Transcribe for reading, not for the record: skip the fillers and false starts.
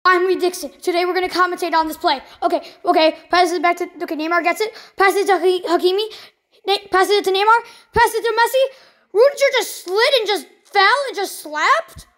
I'm Reed Dixon. Today we're going to commentate on this play. Okay. Pass it back to... Okay, Neymar gets it. Pass it to Hakimi. Pass it to Neymar. Pass it to Messi. Rudiger just slid and just fell and just slapped.